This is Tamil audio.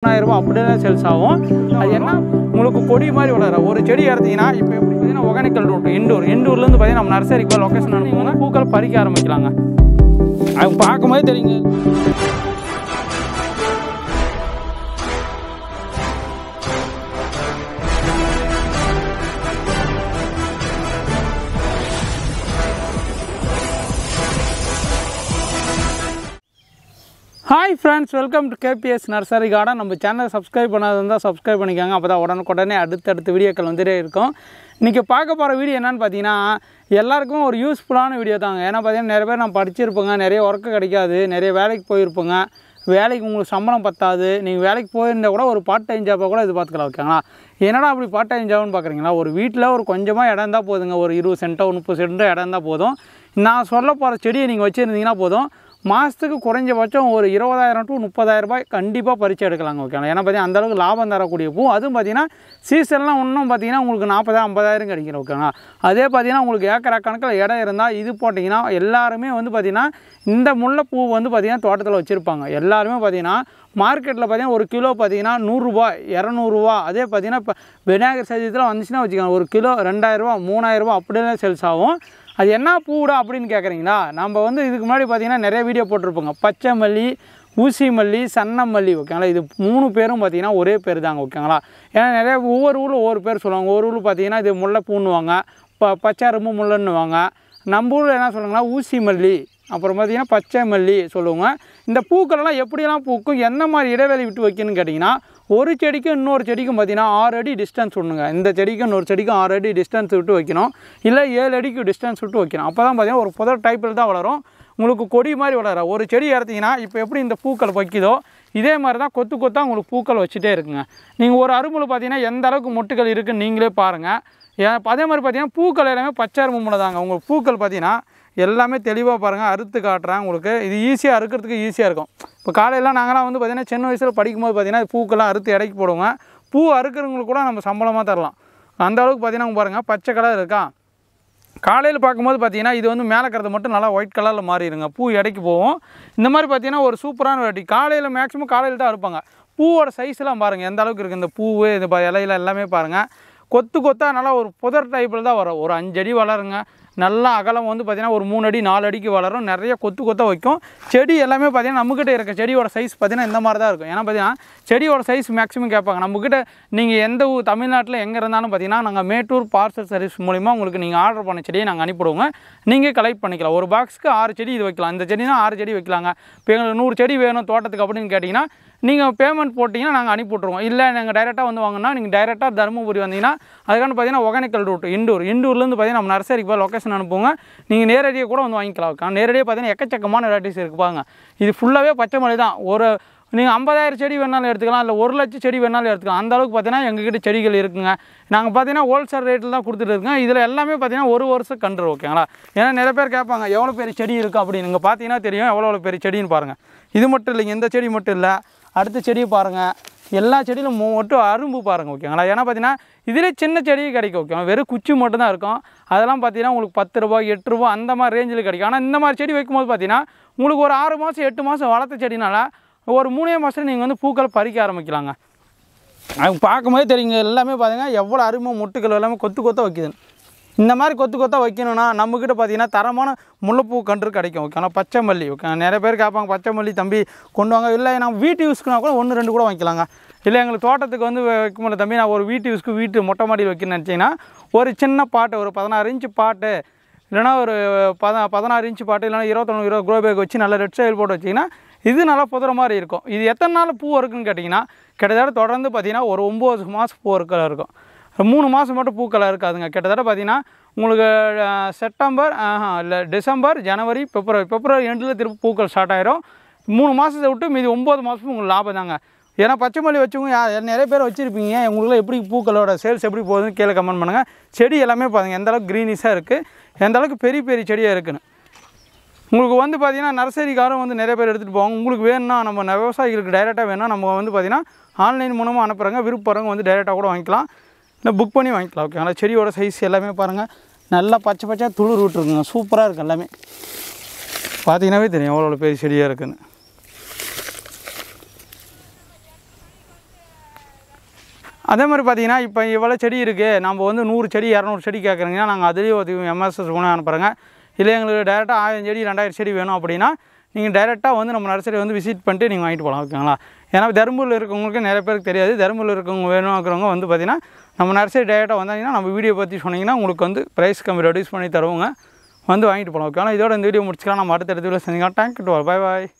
ரூபாய் அப்படியே தான் சேல்ஸ் ஆகும். அது என்ன உங்களுக்கு கொடி மாதிரி வளர ஒரு செடி எடுத்தீங்கன்னா இப்போ எப்படி பார்த்தீங்கன்னா ஒகேனக்கல் ரூட் இண்டூர்லேருந்து பார்த்தீங்கன்னா நம்ம நர்சரிக்கு லொக்கேஷன் அனுப்புவாங்க. பூக்கள் பறிக்க ஆரம்பிக்கலாங்க. அது பார்க்கும்போதே தெரியுங்க. Hi friends, welcome to KPS Nursery Garden. நம்ம சேனலை சப்ஸ்கிரைப் பண்ணாத இருந்தால் சப்ஸ்கிரைப் பண்ணிக்கோங்க. அப்போ தான் உடனுக்குடனே அடுத்தடுத்த வீடியோக்கள் வந்துட்டே இருக்கும். இன்றைக்கி பார்க்க போகிற வீடியோ என்னென்னு பார்த்தீங்கன்னா எல்லாருக்கும் ஒரு யூஸ்ஃபுல்லான வீடியோ தாங்க. ஏன்னா பார்த்தீங்கன்னா நிறைய பேர் நான் படிச்சிருப்பேங்க, நிறைய ஒர்க்கு கிடைக்காது, நிறைய வேலைக்கு போயிருப்பேங்க, வேலைக்கு உங்களுக்கு சம்பளம் பத்தாது. நீங்கள் வேலைக்கு போயிருந்தால் கூட ஒரு பார்ட் டைம் ஜாப்பாக கூட இது பார்த்துக்கலாம். ஓகேங்களா? என்னடா அப்படி பார்ட் டைம் ஜாப்னு பார்க்குறீங்களா? ஒரு வீட்டில் ஒரு கொஞ்சமாக இடம் தான் போதுங்க. ஒரு 20 சென்ட்டோ 30 சென்ட்டோ இடம் தான் போதும். நான் சொல்ல போகிற செடியை நீங்கள் வச்சுருந்தீங்கன்னா போதும், மாதத்துக்கு குறைஞ்சபட்சம் ஒரு 20,000 to 30,000 ரூபாய் கண்டிப்பாக பறித்து எடுக்கலாங்க. ஓகேங்களா? ஏன்னா பார்த்தீங்கன்னா அந்தளவுக்கு லாபம் தரக்கூடிய பூ. அதுவும் பார்த்தீங்கன்னா சீசன்லாம் இன்னும் பார்த்தீங்கன்னா உங்களுக்கு 40,000 50,000 கிடைக்கும். ஓகேங்களா? அதே பார்த்தீங்கன்னா உங்களுக்கு ஏக்கரா கணக்கில் இடம் இருந்தால் இது போட்டிங்கன்னா எல்லாருமே வந்து பார்த்திங்கன்னா இந்த முல்லைப்பூ வந்து பார்த்திங்கன்னா தோட்டத்தில் வச்சுருப்பாங்க. எல்லாருமே பார்த்திங்கன்னா மார்க்கெட்டில் பார்த்தீங்கன்னா ஒரு கிலோ பார்த்தீங்கன்னா 100 ரூபாய் 200 ரூபா. அதே பார்த்தீங்கன்னா இப்போ விநாயகர் சதுர்த்தியில் வந்துச்சுன்னா வச்சுக்கோங்க, ஒரு கிலோ 2,000 ரூபா 3,000 ரூபா அப்படியே தான் சேல்ஸ் ஆகும். அது என்ன பூடா அப்படின்னு கேட்குறீங்களா? நம்ம வந்து இதுக்கு முன்னாடி பார்த்தீங்கன்னா நிறைய வீடியோ போட்டிருப்போங்க. பச்சை மல்லி, ஊசி மல்லி, சன்ன மல்லி. ஓகேங்களா? இது 3 பேரும் பார்த்தீங்கன்னா ஒரே பேர் தாங்க. ஓகேங்களா? ஏன்னா நிறைய ஒவ்வொரு ஊரில் ஒவ்வொரு பேர் சொல்லுவாங்க. ஒரு ஊரில் பார்த்தீங்கன்னா இது முல்லை பூன்னுவாங்க, பச்சை ரொம்ப முல்லைன்னுவாங்க. நம்ம ஊரில் என்ன சொல்லுவாங்கன்னா ஊசி மல்லி, அப்புறம் பார்த்திங்கன்னா பச்சை மல்லி சொல்லுவாங்க. இந்த பூக்களெல்லாம் எப்படியெல்லாம் பூக்கும், எந்த மாதிரி இடைவெளி விட்டு வைக்கணும்னு கேட்டிங்கன்னா ஒரு செடிக்கும் இன்னொரு செடிக்கும் பார்த்திங்கன்னா 6 அடி டிஸ்டன்ஸ் விடணுங்க. இந்த செடிக்கும் இன்னொரு செடிக்கும் 6 அடி டிஸ்டன்ஸ் விட்டு வைக்கணும், இல்லை 7 அடிக்கு டிஸ்டன்ஸ் விட்டு வைக்கணும். அப்போ தான் பார்த்திங்கன்னா ஒரு புதர் டைப்பில் தான் வளரும். உங்களுக்கு கொடி மாதிரி வளர ஒரு செடி எடுத்திங்கன்னா இப்போ எப்படி இந்த பூக்கள் வைக்குதோ இதே மாதிரி தான் கொத்து கொத்தாக உங்களுக்கு பூக்கள் வச்சுட்டே இருக்குங்க. நீங்கள் ஒரு அரும்புல பார்த்திங்கன்னா எந்த அளவுக்கு மொட்டுகள் இருக்குதுன்னு நீங்களே பாருங்கள். அதே மாதிரி பார்த்திங்கன்னா பூக்கள் எல்லாமே பச்சை அரும்பு தாங்க. உங்களுக்கு பூக்கள் பார்த்திங்கன்னா எல்லாமே தெளிவாக பாருங்கள், அறுத்து காட்டுறேன் உங்களுக்கு. இது ஈஸியாக அறுக்கிறதுக்கு ஈஸியாக இருக்கும். இப்போ காலையில் நாங்களாம் வந்து பார்த்திங்கன்னா சின்ன வயசில் படிக்கும்போது பார்த்திங்கன்னா பூக்கெல்லாம் அறுத்து இடைக்கு போடுவோங்க. பூ அறுக்கிறவங்களுக்கு கூட நம்ம சம்பளமாக தரலாம். அந்த அளவுக்கு பார்த்திங்கன்னா பாருங்கள் பச்சை கலர் இருக்கா. காலையில் பார்க்கும்போது பார்த்திங்கன்னா இது வந்து மேலே இருக்கிறது மட்டும் நல்லா ஒயிட் கலரில் மாறிடுங்க, பூ இடைக்கு போகும். இந்த மாதிரி பார்த்திங்கன்னா ஒரு சூப்பரான வெரைட்டி. காலையில் மேக்ஸிமம் காலையில் தான் அறுப்பாங்க. பூவோட சைஸ்லாம் பாருங்கள் எந்த அளவுக்கு இருக்குது. இந்த பூவு இது இலையில எல்லாமே பாருங்கள் கொத்து கொத்தாக நல்லா ஒரு புதர் டைப்பில் தான் வரும். ஒரு 5 அடி வளருங்க. நல்லா அகலம் வந்து பார்த்திங்கன்னா ஒரு 3 அடி 4 அடிக்கு வளரும். நிறைய கொத்து கொத்தாக வைக்கும். செடி எல்லாமே பார்த்திங்கன்னா நம்மக்கிட்ட இருக்க செடியோட சைஸ் பார்த்திங்கன்னா இந்த மாதிரி தான் இருக்கும். ஏன்னா பார்த்திங்கன்னா செடியோட சைஸ் மேக்ஸிமம் கேட்பாங்க நம்மக்கிட்ட. நீங்கள் எந்த தமிழ்நாட்டில் எங்கே இருந்தாலும் பார்த்திங்கன்னா நாங்கள் மேட்டூர் பார்சல் சர்வீஸ் மூலிமா உங்களுக்கு நீங்கள் ஆர்டர் பண்ண செடியை நாங்கள் அனுப்பிவிடுவோங்க. நீங்கள் கலெக்ட் பண்ணிக்கலாம். ஒரு பாக்ஸுக்கு 6 செடி இது வைக்கலாம். இந்த செடினா 6 செடி வைக்கலாங்க. இப்போ எங்களுக்கு 100 செடி வேணும் தோட்டத்துக்கு அப்படின்னு கேட்டிங்கன்னா நீங்கள் பேமெண்ட் போட்டிங்கன்னா நாங்கள் அனுப்பி விட்ருவோம். இல்லை நாங்கள் டைரெக்டாக வந்து வாங்கினா நீங்கள் டைரெக்டாக தருமபுரி வந்தீங்கன்னா அதுக்கான பார்த்தீங்கன்னா ஒகேனக்கல் ரூட் இண்டூர்லேருந்து பார்த்தீங்கன்னா நம்ம நர்சரிக்கு போய் லொக்கேஷன் அனுப்புவோங்க. நீங்கள் நேரடியாக கூட வந்து வாங்கிக்கலாம். நேரடியாக பார்த்தீங்கன்னா எக்கச்சக்கமான வெரைட்டிஸ் இருக்குது பாருங்க. இது ஃபுல்லாகவே பச்சை மல்லி தான். ஒரு நீங்கள் 50,000 செடி வேணாலும் எடுத்துக்கலாம், இல்லை 1 லட்சம் செடி வேணாலும் எடுத்துக்கலாம். அந்த அளவுக்கு பார்த்தீங்கன்னா எங்ககிட்ட செடிகள் இருக்குங்க. நாங்கள் பார்த்தீங்கன்னா ஹோல்சேல் ரேட்டில் தான் கொடுத்துட்டு இருக்கோங்க. இதில் எல்லாமே பார்த்தீங்கன்னா 1 வருஷம் கன்று. ஓகேங்களா? ஏன்னா நிறைய பேர் கேட்பாங்க எவ்வளோ பெரிய செடி இருக்குது அப்படின்னு. நீங்கள் பார்த்தீங்கன்னா தெரியும் எவ்வளோ பெரிய செடின்னு பாருங்கள். இது மட்டும் இல்லைங்க, இந்த செடி மட்டும் இல்லை, அடுத்த செடியை பாருங்கள். எல்லா செடியிலும் மட்டும் அரும்பு பாருங்கள். ஓகேங்களா? ஏன்னா பார்த்தீங்கன்னா இதிலே சின்ன செடியும் கிடைக்கும். ஓகே, வெறும் குச்சி மட்டும் தான் இருக்கும். அதெல்லாம் பார்த்தீங்கன்னா உங்களுக்கு 10 ரூபா 8 ரூபா அந்த மாதிரி ரேஞ்சில் கிடைக்கும். ஆனால் இந்த மாதிரி செடி வைக்கும்போது பார்த்தீங்கன்னா உங்களுக்கு ஒரு 6 மாதம் 8 மாதம் வளர்த்த செடினால ஒரு 3 மாதத்தில் நீங்கள் வந்து பூக்கள் பறிக்க ஆரம்பிக்கலாங்க. அது பார்க்கும்போதே தெரியுங்க எல்லாமே பார்த்தீங்கன்னா எவ்வளோ அருமை மொட்டுக்கள் எல்லாமே கொத்து கொத்தாக வைக்குதுன்னு. இந்த மாதிரி கொத்து கொத்தாக வைக்கணும்னா நம்மக்கிட்ட பார்த்தீங்கன்னா தரமான முல்லைப்பூ கன்று கிடைக்கும். ஓகே, ஆனால் பச்சை மல்லி. ஓகே, நிறைய பேர் கேட்பாங்க பச்சை மல்லி தம்பி கொண்டு வாங்க. இல்லை நம்ம வீட்டு யூஸ்க்குனா கூட 1 2 கூட வைக்கலாங்க. இல்லை எங்களுக்கு தோட்டத்துக்கு வந்து வைக்க முடியல தம்பி, நான் ஒரு வீட்டு யூஸ்க்கு வீட்டு மொட்டை மாடியில் வைக்கணும்னு நினச்சிங்கன்னா ஒரு சின்ன பாட்டு, ஒரு 16 இன்ச்சு பாட்டு, இல்லைனா ஒரு 16 இன்ச்சு பாட்டு, இல்லைனா 21 க்ரோ பேக் வச்சு நல்லா ரெட் சைல் போட்டு வச்சிங்கன்னா இது நல்லா புதுற மாதிரி இருக்கும். இது எத்தனை நாள் பூ இருக்குன்னு கேட்டிங்கன்னா கிட்டத்தட்ட தொடர்ந்து பார்த்திங்கன்னா ஒரு 9 மாதம் பூ இருக்கும். 3 மாதம் மட்டும் பூக்கள் இருக்காதுங்க. கிட்டத்தட்ட பார்த்திங்கன்னா உங்களுக்கு செப்டம்பர் இல்லை டிசம்பர் ஜனவரி பிப்ரவரி எண்டில் திரும்ப பூக்கள் ஸ்டார்ட் ஆகிரும். 3 மாதத்தை விட்டு மீதி 9 மாதமும் உங்களுக்கு லாபம் தாங்க. ஏன்னா பச்சை மல்லி வச்சுக்கோங்க நிறைய பேர் வச்சுருப்பீங்க. உங்களுக்குலாம் எப்படி பூக்களோட சேல்ஸ் எப்படி போகுதுன்னு கீழே கமெண்ட் பண்ணுங்கள். செடி எல்லாமே பாருங்கள் எந்த அளவுக்கு க்ரீனிஷாக இருக்குது, எந்த அளவுக்கு பெரிய பெரிய செடியாக இருக்குன்னு. உங்களுக்கு வந்து பார்த்திங்கன்னா நர்சரிக்காரும் வந்து நிறைய பேர் எடுத்துகிட்டு போவாங்க. உங்களுக்கு வேணும்னா நம்ம விவசாயிகளுக்கு டைரெக்டாக வேணும்னா நம்ம வந்து பார்த்திங்கன்னா ஆன்லைன் மூலமாக அனுப்புகிறாங்க. விருப்பறவங்க வந்து டைரெக்டாக கூட வாங்கிக்கலாம், இல்லை புக் பண்ணி வாங்கிக்கலாம். ஓகே, அதனால் செடியோட சைஸ் எல்லாமே பாருங்கள் நல்லா பச்சை பச்சையாக துளிர் விட்டுருக்குங்க. சூப்பராக இருக்குது எல்லாமே. பார்த்தீங்கன்னாவே தெரியும் எவ்வளோ பெரிய செடியாக இருக்குதுன்னு. அதே மாதிரி பார்த்தீங்கன்னா இப்போ இவ்வளோ செடி இருக்குது, நம்ம வந்து 100 செடி 200 செடி கேட்குறீங்கன்னா நாங்கள் அதுலேயே ஒரு எம்எஸ்எஸ் குணம் அனுப்புகிறேங்க. இல்லை எங்களுக்கு டேரெக்டாக 1000 செடி 2000 செடி வேணும் அப்படின்னா நீங்கள் டைரெக்டாக வந்து நம்ம நர்சரி வந்து விசிட் பண்ணிட்டு நீங்கள் வாங்கிட்டு போகலாம். ஓகேங்களா? ஏன்னா தருமபுரியில் இருக்கவங்களுக்கு நிறைய பேருக்கு தெரியாது. தருமபுரியில் இருக்கவங்க வேணுங்கிறவங்க வந்து பார்த்தீங்கன்னா நம்ம நர்சரி டேரெக்டாக வந்தாங்கன்னா நம்ம வீடியோ பற்றி சொன்னீங்கன்னா உங்களுக்கு வந்து ப்ரைஸ் கம்மி ரெடியூஸ் பண்ணி தருவோங்க. வந்து வாங்கிட்டு போகலாம். ஓகேங்களா? இதோட இந்த வீடியோ முடிச்சுக்கலாம். நம்ம அடுத்த வீடியோவில் செஞ்சுக்கலாம். தேங்க்யூ. பை பாய்.